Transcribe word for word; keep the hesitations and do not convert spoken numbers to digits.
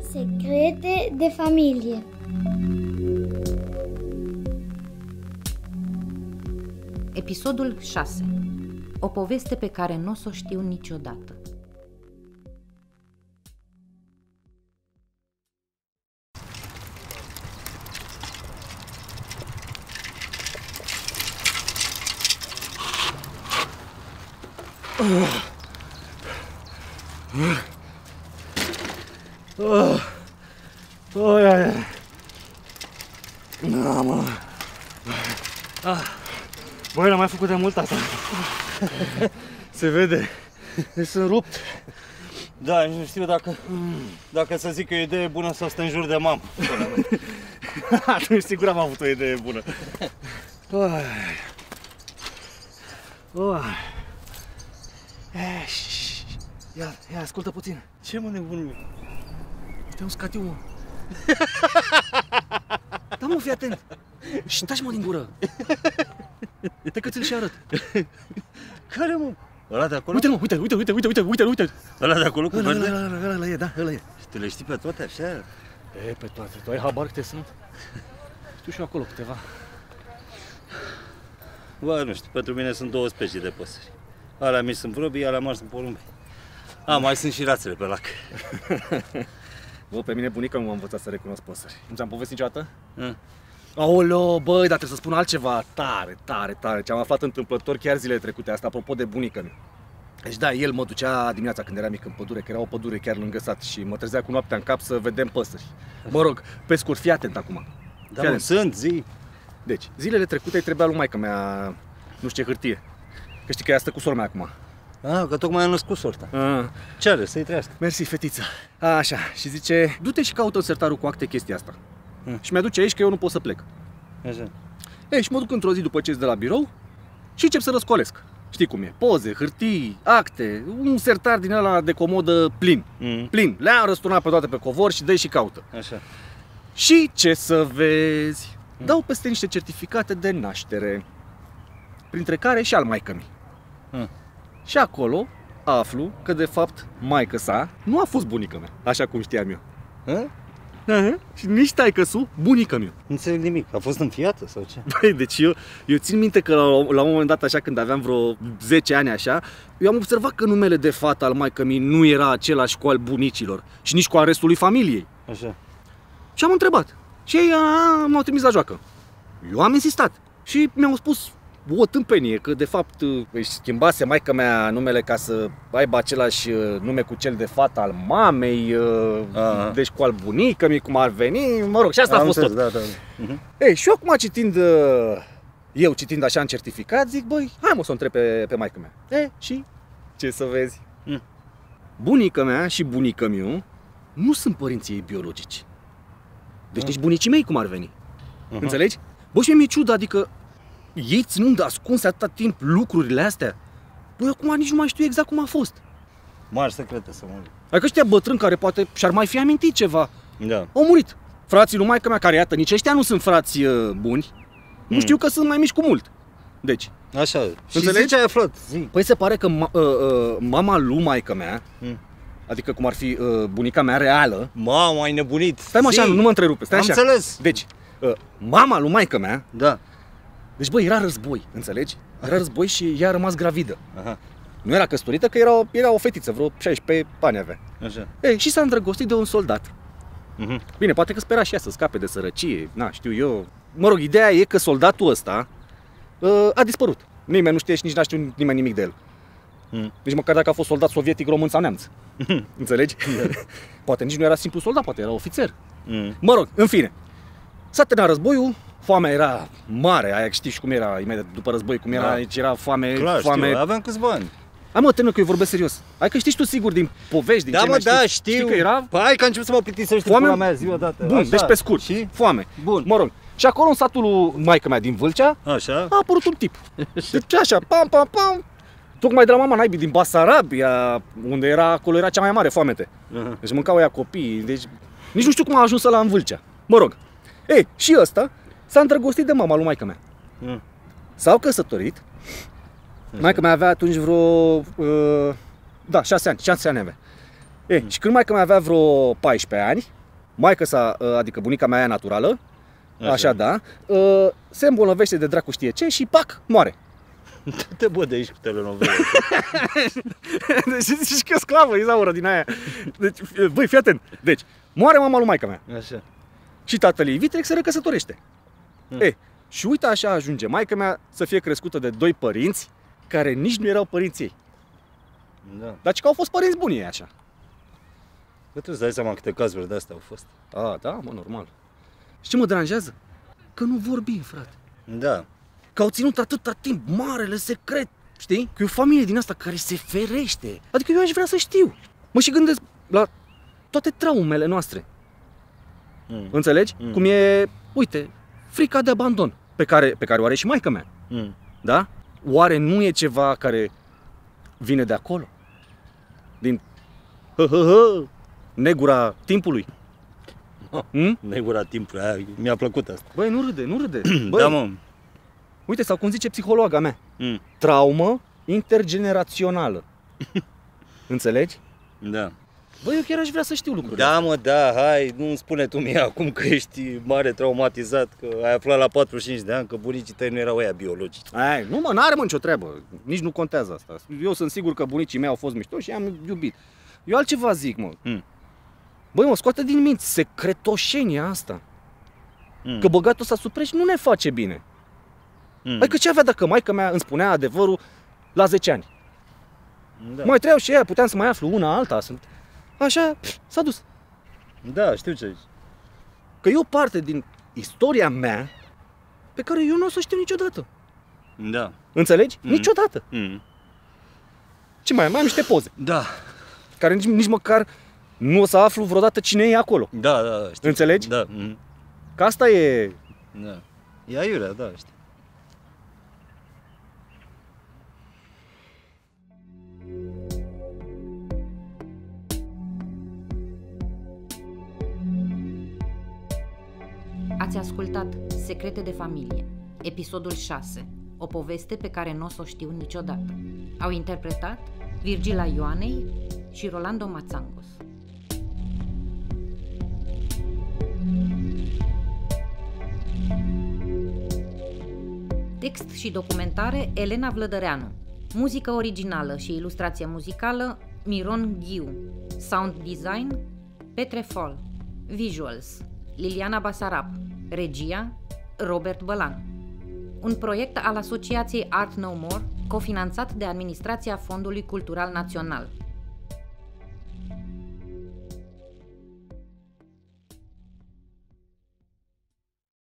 Secrete de familie. Episodul șase. O poveste pe care nu o să o știu niciodată. Oh. Oh. Oh, ia, ia. Da, mă. Ah. Băi, n-am mai făcut de mult asta. Se vede. Deci sunt rupt. Da, nu știu dacă, dacă să zic că e o idee bună sau să te înjur de mamă. Atunci sigur am avut o idee bună. Oh. Oh. Ia, ia, ascultă puțin. Ce, mă, nebunul? Te-am uscat eu, mă. Da, mă, fii atent. Și taci, mă, din gură. Uite că ți-l și arăt. Care, mă? Ăla de acolo? Uite-l, mă, uite-l, uite-l, uite-l, uite-l, uite-l, uite-l. Ăla de acolo cu verde? Ăla, ăla, ăla, ăla e, da, ăla e. Și te le știi pe toate, așa? E, pe toate. Tu ai habar câte sunt? Știu și eu acolo câteva. Bă, nu știu, pentru mine sunt două specii de păsări. Alea mici sunt vrăbii, alea mari sunt porumbe. A, mai sunt și rațele pe lac. Bă, pe mine bunica nu m-a învățat să recunosc păsări. Nu ți-am povestit niciodată? Mm. Aoleo, băi, dar trebuie să spun altceva tare, tare, tare. Ce am aflat întâmplător chiar zilele trecute, asta apropo de bunica mea. Deci da, el mă ducea dimineața când eram mic în pădure, că era o pădure chiar lângă sat și mă trezea cu noaptea în cap să vedem păsări. Mă rog, pe scurt, fii atent acum. Da, mă, sunt, zi. Deci, zilele trecute îi trebuia lui maică mea, nu știu ce hârtie. Că știi că ea stă cu sora mea acum. Ah, că tocmai am născut sorta. Ah. Ce are, să-i trăiască. Mersi, fetița. A, așa, și zice, du-te și caută în sertarul cu acte chestia asta. Hmm. Și mi-aduce aici că eu nu pot să plec. Așa. Ei, și mă duc într-o zi după ce ies de la birou și încep să răscolesc. Știi cum e, poze, hârtii, acte, un sertar din ăla de comodă plin. Mm. Plin. Le-am răsturnat pe toate pe covor și dă-i și caută. Așa. Și ce să vezi? Mm. Dau peste niște certificate de naștere, printre care și al maicămii. Mm. Și acolo aflu că de fapt maică-sa nu a fost bunica mea, așa cum știam eu. Ha? Aha. Și nici taică-su, bunica mea. Nu înțeleg nimic. A fost înfiată sau ce? Băi, deci eu, eu țin minte că la, la un moment dat, așa, când aveam vreo zece ani, așa, eu am observat că numele de fată al maicămii nu era același cu al bunicilor și nici cu al restului familiei. Așa. Și am întrebat. Și ei m-au trimis la joacă. Eu am insistat. Și mi-au spus o tâmpenie, că de fapt își schimbase maică mea numele ca să aibă același nume cu cel de fată al mamei, aha, deci cu al bunicămii, cum ar veni, mă rog, și asta am a fost înțeles, tot. Da, da. Uh-huh. Ei, și eu acum citind, eu citind așa în certificat, zic, băi, hai mă să o întreb pe, pe maică mea. E, și ce să vezi? Mm. Bunica mea și bunica miu nu sunt părinții ei biologici. Deci nici bunicii mei cum ar veni. Uh-huh. Înțelegi? Bă, și mi-e ciudă, adică ei ținând ascunse atâta timp lucrurile astea, băi, acum nici nu mai știu exact cum a fost. Mari secrete să mori. Adică ăștia bătrâni care poate și-ar mai fi amintit ceva, da, au murit. Frații lui maică mea, care iată, nici ăștia nu sunt frați buni, mm. nu știu că sunt mai mici cu mult. Deci, așa, înțelegi ce ai aflat? Zi. Păi se pare că ma, uh, uh, mama lui maică mea, mm. adică cum ar fi uh, bunica mea reală. Mama, ai nebunit. Stai mă așa, nu, nu mă întrerupe, stai am așa. Înțeles. Deci, uh, mama lui maică mea, da. Deci, băi, era război, înțelegi? Era război și ea a rămas gravidă. Aha. Nu era căsătorită, că era o, era o fetiță, vreo șaisprezece ani avea. Așa. Ei, și s-a îndrăgostit de un soldat. Uh-huh. Bine, poate că spera și ea să scape de sărăcie, na, știu eu. Mă rog, ideea e că soldatul ăsta uh, a dispărut. Nimeni nu știe și nici n-a știut nimeni nimic de el. Mm. Nici măcar dacă a fost soldat sovietic, român sau neamț. Mm. Înțelegi? Poate nici nu era simplu soldat, poate era ofițer. Mm. Mă rog, în fine. S-a terminat războiul, foamea era mare, aia știi și cum era imediat după război, cum era, da, aici era foame, clar, foame. Știu, aveam câțiva ani. Hai mă, termină că eu vorbesc serios. Hai că știi tu sigur din povești, din da, ce mă, mai da, știi, știu. Știi că era... Păi hai că a început să mă plictisești pula mea zi odată. Bun, așa. Deci pe scurt, și? Foame. Bun. Mă rog, și acolo în satul lui maică mea din Vâlcea, așa, a apărut un tip. Deci așa, pam, pam, pam. Tocmai de la mama naibii din Basarabia, unde era, acolo era cea mai mare foamete. Uh-huh. Deci mâncau ea copiii, deci nici nu știu cum a ajuns la în Vâlcea. Mă rog. Ei, și ăsta s-a îndrăgostit de mama lui maică mea. Uh. S-au căsătorit. Maică mea avea atunci vreo uh, da, șase ani, șase ani avea. Ei, uh. și când maică mea avea vreo paisprezece ani, maică-sa, adică bunica mea aia naturală, așa, Așa da, se îmbolnăvește de dracu știe ce și pac, moare. Te bă de aici cu telenovele. Deci zici că e sclavă, Izaura din aia. Deci, băi, fii atent. Deci, moare mama lui maica mea. Așa. Și tatăl ei vitreg se recăsătorește. Hmm. E, și uite așa ajunge maica mea să fie crescută de doi părinți care nici nu erau părinții ei. Da. Dar că au fost părinți buni ei așa. Bă, tu îți dai seama câte cazuri de astea au fost. A, da, mă, normal. Și ce mă deranjează? Că nu vorbim, frate. Da. Că au ținut atâta timp marele secret, știi? Că e o familie din asta care se ferește. Adică eu aș vrea să știu. Mă și gândesc la toate traumele noastre. Mm. Înțelegi? Mm. Cum e, uite, frica de abandon pe care, pe care o are și maica mea. Mm. Da? Oare nu e ceva care vine de acolo? Din hă, hă, hă, negura timpului? Oh, Hmm? negura timpului, aia, mi-a plăcut asta. Băi, nu râde, nu râde. Băi, Da, mă. uite, sau cum zice psihologa mea, Mm. traumă intergenerațională. Înțelegi? Da. Băi, eu chiar aș vrea să știu lucrurile. Da, mă, da, hai, nu-mi spune tu mie acum că ești mare traumatizat, că ai aflat la patruzeci și cinci de ani că bunicii tăi nu erau aia biologici. Ai, nu mă, n-are mă nicio treabă, nici nu contează asta. Eu sunt sigur că bunicii mei au fost mișto și i-am iubit. Eu altceva zic, mă. Mm. Băi, mă, scoate din minți secretoșenia asta. Mm. Că băgatul ăsta sub preș nu ne face bine. Mm. Adică ce avea dacă maica mea îmi spunea adevărul la zece ani? Da. Mai treau și ea, puteam să mai aflu una, alta, sunt... Așa, pf, s-a dus. Da, știu ce zici. Că e o parte din istoria mea pe care eu nu o să știu niciodată. Da. Înțelegi? Mm. Niciodată. Mm. Ce mai am? Mai am niște poze, Da. care nici, nici măcar nu o să aflu vreodată cine e acolo. Da, da, da, știu. Înțelegi? Da. Mm. Că asta e... Da. E aiurea, da, știu. Ați ascultat Secrete de familie, episodul șase, o poveste pe care nu o să o știu niciodată. Au interpretat Virgila Ioanei și Rolando Mațangos. Text și documentare Elena Vlădăreanu. Muzică originală și ilustrație muzicală Miron Ghiu. Sound design Petre Fol. Visuals Liliana Basarab. Regia Robert Bălan. Un proiect al Asociației Art No More, cofinanțat de Administrația Fondului Cultural Național.